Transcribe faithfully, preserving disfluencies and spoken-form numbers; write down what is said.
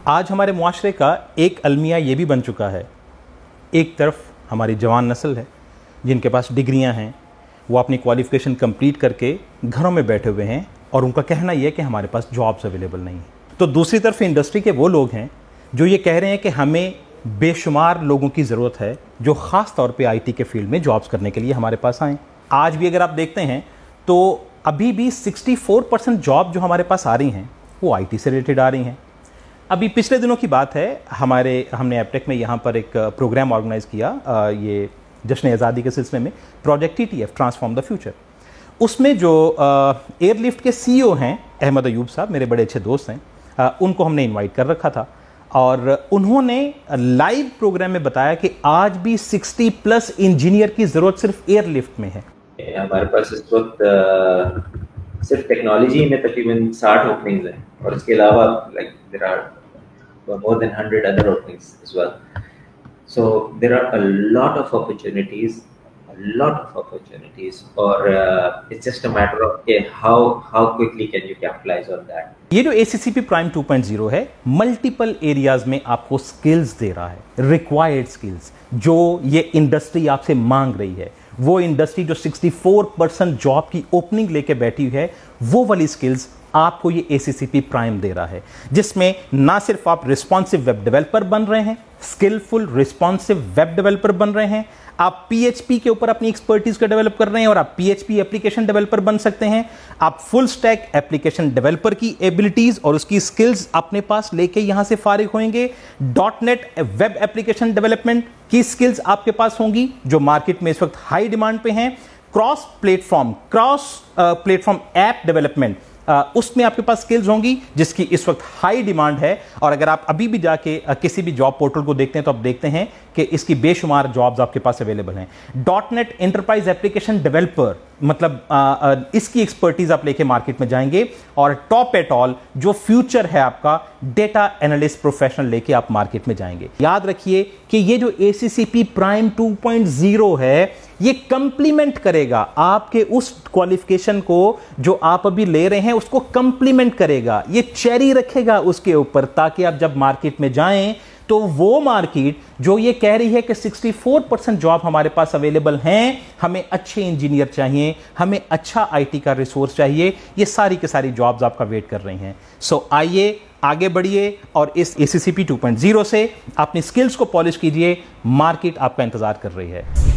आज हमारे मुआशरे का एक अलमिया ये भी बन चुका है, एक तरफ हमारी जवान नस्ल है जिनके पास डिग्रियां हैं, वो अपनी क्वालिफ़िकेशन कंप्लीट करके घरों में बैठे हुए हैं और उनका कहना यह है कि हमारे पास जॉब्स अवेलेबल नहीं हैं। तो दूसरी तरफ इंडस्ट्री के वो लोग हैं जो ये कह रहे हैं कि हमें बेशुमार लोगों की ज़रूरत है जो ख़ास तौर पे आईटी के फील्ड में जॉब्स करने के लिए हमारे पास आएँ। आज भी अगर आप देखते हैं तो अभी भी चौंसठ परसेंट जॉब जो हमारे पास आ रही हैं वो आईटी से रिलेटेड आ रही हैं। अभी पिछले दिनों की बात है, हमारे हमने एपटेक में यहाँ पर एक प्रोग्राम ऑर्गेनाइज़ किया, ये जश्न आज़ादी के सिलसिले में, project T T F transform the future. उसमें जो एयरलिफ्ट के सी ई ओ हैं अहमद अयूब साहब, मेरे बड़े अच्छे दोस्त हैं, आ, उनको हमने इनवाइट कर रखा था और उन्होंने लाइव प्रोग्राम में बताया कि आज भी साठ प्लस इंजीनियर की ज़रूरत सिर्फ एयरलिफ्ट में है। हमारे पास इस वक्त सिर्फ टेक्नोलॉजी में तकरीबन साठ ओपनिंग्स हैं और इसके अलावा like there are more than hundred other openings as well. So there are a lot of opportunities a lot of opportunities or uh, it's just a matter of okay, how how quickly can you capitalize on that। ये जो A C C P Prime two point zero है multiple areas में आपको skills दे रहा है, required skills जो ये industry आपसे मांग रही है। वो इंडस्ट्री जो चौंसठ परसेंट जॉब की ओपनिंग लेके बैठी हुई है, वो वाली स्किल्स आपको ये A C C P prime दे रहा है, जिसमें ना सिर्फ आप रिस्पॉन्सिव वेब डेवलपर बन रहे हैं, स्किलफुल रिस्पॉन्सिव वेब डेवलपर बन रहे हैं, आप P H P के ऊपर अपनी एक्सपर्टीज को डेवलप कर रहे हैं और आप P H P application developer बन सकते हैं। आप फुल स्टैक एप्लीकेशन डेवलपर की एबिलिटीज और उसकी स्किल्स अपने पास लेके यहां से फारिग होंगे। Dot net web application development की स्किल्स आपके पास होंगी जो मार्केट में इस वक्त हाई डिमांड पे हैं। Cross platform cross platform app development, Uh, उसमें आपके पास स्किल्स होंगी जिसकी इस वक्त हाई डिमांड है। और अगर आप अभी भी जाके uh, किसी भी जॉब पोर्टल को देखते हैं तो आप देखते हैं कि इसकी बेशुमार जॉब्स आपके पास अवेलेबल हैं। Dot net enterprise application developer, मतलब आ, आ, इसकी एक्सपर्टीज आप लेके मार्केट में जाएंगे। और टॉप एट ऑल जो फ्यूचर है आपका, डेटा एनालिस्ट प्रोफेशनल लेके आप मार्केट में जाएंगे। याद रखिए कि ये जो A C C P prime two point zero है ये कंप्लीमेंट करेगा आपके उस क्वालिफिकेशन को जो आप अभी ले रहे हैं, उसको कंप्लीमेंट करेगा, ये चेरी रखेगा उसके ऊपर, ताकि आप जब मार्केट में जाएं तो वो मार्केट जो ये कह रही है कि चौंसठ परसेंट जॉब हमारे पास अवेलेबल हैं, हमें अच्छे इंजीनियर चाहिए, हमें अच्छा आईटी का रिसोर्स चाहिए, ये सारी की सारी जॉब्स आपका वेट कर रही हैं। सो आइए आगे बढ़िए और इस A C C P two point zero से अपनी स्किल्स को पॉलिश कीजिए, मार्केट आपका इंतजार कर रही है।